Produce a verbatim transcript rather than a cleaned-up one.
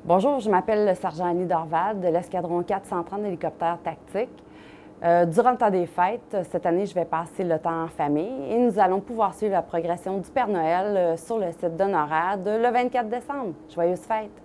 Bonjour, je m'appelle le sergent Annie Dorval de l'escadron quatre cent trente d'hélicoptères tactiques. Euh, durant le temps des fêtes, cette année, je vais passer le temps en famille et nous allons pouvoir suivre la progression du Père Noël euh, sur le site d'Honorade le vingt-quatre décembre. Joyeuses fêtes!